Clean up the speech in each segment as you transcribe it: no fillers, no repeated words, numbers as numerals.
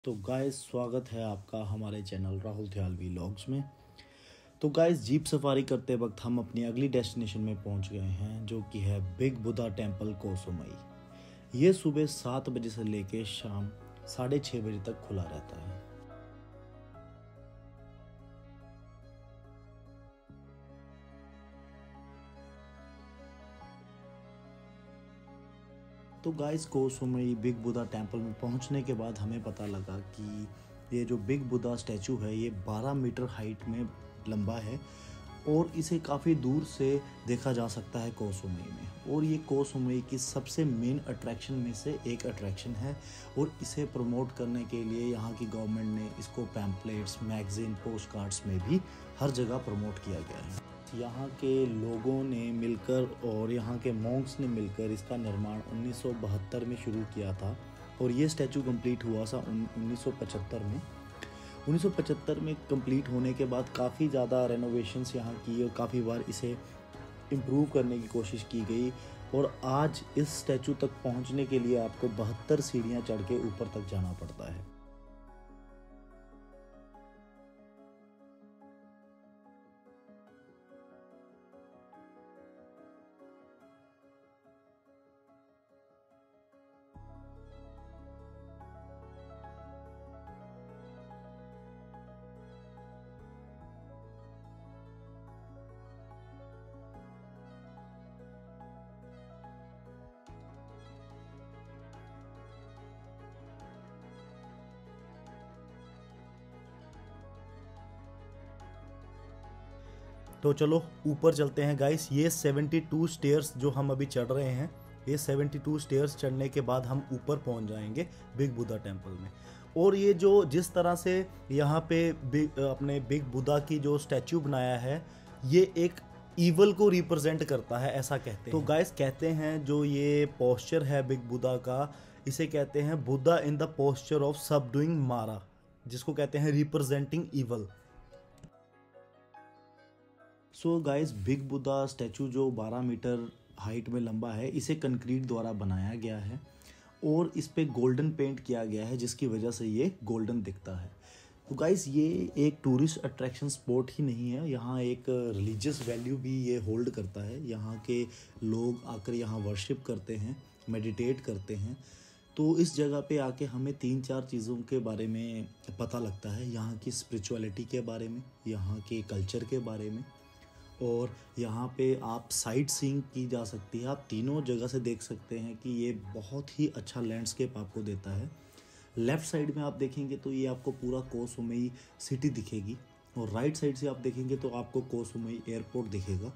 तो गाइस स्वागत है आपका हमारे चैनल राहुल थयालवी व्लॉग्स में। तो गाइस जीप सफारी करते वक्त हम अपनी अगली डेस्टिनेशन में पहुंच गए हैं, जो कि है बिग बुद्धा टेम्पल कोसोमई। ये सुबह 7 बजे से लेके शाम 6:30 बजे तक खुला रहता है। तो गाइस कोसोमई बिग बुद्धा टेम्पल में पहुंचने के बाद हमें पता लगा कि ये जो बिग बुद्धा स्टैचू है ये 12 मीटर हाइट में लंबा है और इसे काफ़ी दूर से देखा जा सकता है कोसोमई में। और ये कोसोमई की सबसे मेन अट्रैक्शन में से एक अट्रैक्शन है और इसे प्रमोट करने के लिए यहाँ की गवर्नमेंट ने इसको पैम्पलेट्स, मैगजीन, पोस्ट कार्ड्स में भी हर जगह प्रमोट किया गया है। यहाँ के लोगों ने मिलकर और यहाँ के मॉन्क्स ने मिलकर इसका निर्माण 1972 में शुरू किया था और ये स्टैचू कंप्लीट हुआ था 1975 में। 1975 में कंप्लीट होने के बाद काफ़ी ज़्यादा रेनोवेशंस यहाँ की और काफ़ी बार इसे इम्प्रूव करने की कोशिश की गई और आज इस स्टैचू तक पहुँचने के लिए आपको 72 सीढ़ियाँ चढ़ के ऊपर तक जाना पड़ता है। तो चलो ऊपर चलते हैं गाइस। ये 72 स्टेयर्स जो हम अभी चढ़ रहे हैं, ये 72 स्टेयर्स चढ़ने के बाद हम ऊपर पहुंच जाएंगे बिग बुद्धा टेम्पल में। और ये जो जिस तरह से यहाँ पे अपने बिग बुद्धा की जो स्टैचू बनाया है, ये एक ईवल को रिप्रेजेंट करता है, ऐसा कहते हैं। तो गाइस कहते हैं जो ये पोस्चर है बिग बुद्धा का, इसे कहते हैं Buddha in the posture of subduing Mara, जिसको कहते हैं representing evil. So guys big Buddha statue जो 12 मीटर हाइट में लंबा है, इसे कंक्रीट द्वारा बनाया गया है और इस पे गोल्डन पेंट किया गया है, जिसकी वजह से ये गोल्डन दिखता है। तो गाइस ये एक टूरिस्ट अट्रैक्शन स्पॉट ही नहीं है, यहाँ एक रिलीजियस वैल्यू भी ये होल्ड करता है। यहाँ के लोग आकर यहाँ वर्शिप करते हैं, मेडिटेट करते हैं। तो इस जगह पे आके हमें 3-4 चीज़ों के बारे में पता लगता है, यहाँ की स्पिरिचुअलिटी के बारे में, यहाँ के कल्चर के बारे में, और यहाँ पे आप साइट सीइंग की जा सकती है। आप तीनों जगह से देख सकते हैं कि ये बहुत ही अच्छा लैंडस्केप आपको देता है। लेफ़्ट साइड में आप देखेंगे तो ये आपको पूरा कोसोमई सिटी दिखेगी और राइट साइड से आप देखेंगे तो आपको कोसोमई एयरपोर्ट दिखेगा।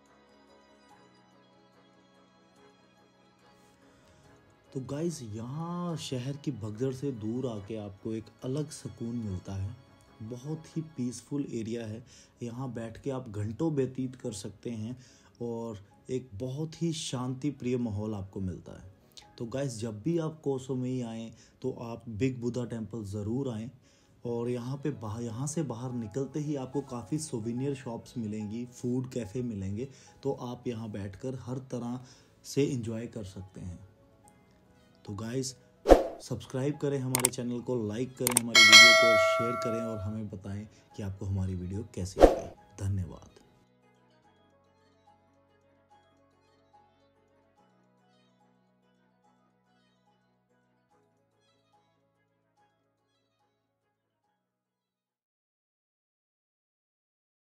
तो गाइस यहाँ शहर की भगदड़ से दूर आके आपको एक अलग सुकून मिलता है। बहुत ही पीसफुल एरिया है, यहाँ बैठ के आप घंटों व्यतीत कर सकते हैं और एक बहुत ही शांति प्रिय माहौल आपको मिलता है। तो गाइस जब भी आप कोसोमई आएँ तो आप बिग बुद्धा टेम्पल ज़रूर आएँ। और यहाँ से बाहर निकलते ही आपको काफ़ी सोवेनियर शॉप्स मिलेंगी, फूड कैफ़े मिलेंगे, तो आप यहाँ बैठकर हर तरह से एंजॉय कर सकते हैं। तो गाइस सब्सक्राइब करें हमारे चैनल को, लाइक करें हमारी वीडियो को, शेयर करें और हमें बताएं कि आपको हमारी वीडियो कैसी लगी। धन्यवाद।